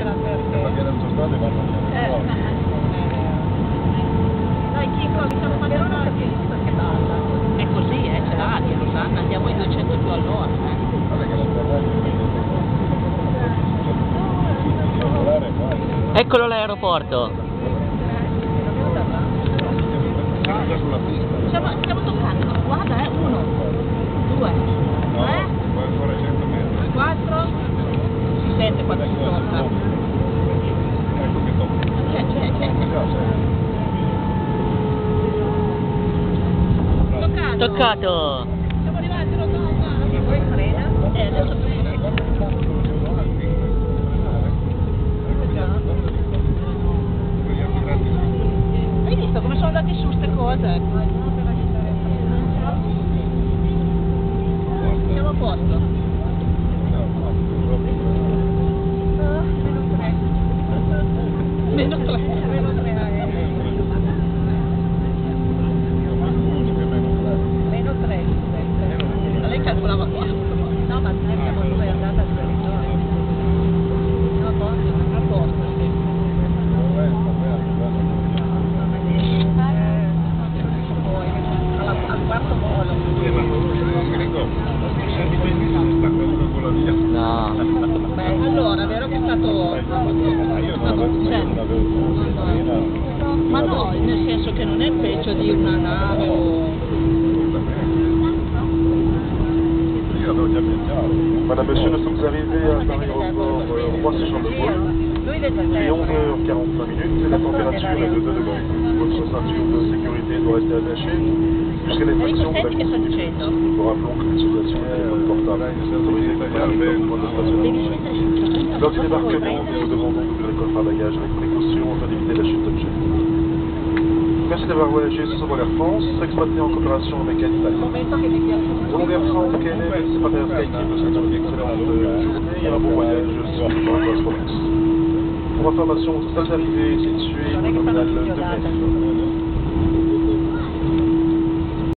c'era perché... Perché le autostrade vanno fuori. Dai Chico, diciamo ma non capisci perché balla. È così, c'è l'aria, Rosanna, andiamo ai 200 più all'ora, Guarda che la ferraglia Eccolo l'aeroporto. già sulla pista. Stiamo toccando, guarda, 1, 2, 3, Puoi fare 100 metri. 4, si sente quando si tocca. Ecco che tocca. C'è. Toccato. Siamo arrivati, Rosanna. E poi frena? Adesso frena. Hai visto come sono andati su ste cose? Siamo a posto. Meno 3. Meno 3. Ma lei calcolava qua. No, ma noi siamo 2 andata e 2 ritorno. No, a posto. A posto, sì. Poi, al quarto volo. No. Beh, allora, è vero che è stato... Ma no, nel senso che non è peggio di una nave o... Io l'avevo già viaggiato. Madame, monsieur, nous sommes arrivés à l'aéroport Roissy-Champs-de-Gaulle. Lui vede Il est 11h45 minutes et la température est de 2 degrés. Votre ceinture de sécurité doit rester attachée jusqu'à l'extinction de la Che sta dicendo? Nous rappelons que l'utilisation des téléphones portables est autorisée dans les points de stationnement. Lors du débarquement, nous demandons d'ouvrir les coffres à bagages avec précaution afin d'éviter la chute d'objets. Merci d'avoir voyagé sur Vol Air France, exploité en coopération avec Alitalia. Vol Air France, KLM, c'est pas d'air Skyteam, nous souhaitons une excellente journée et un bon voyage sur Vol France. Pour information, votre stage d'arrivée est situé au terminal 2 mai.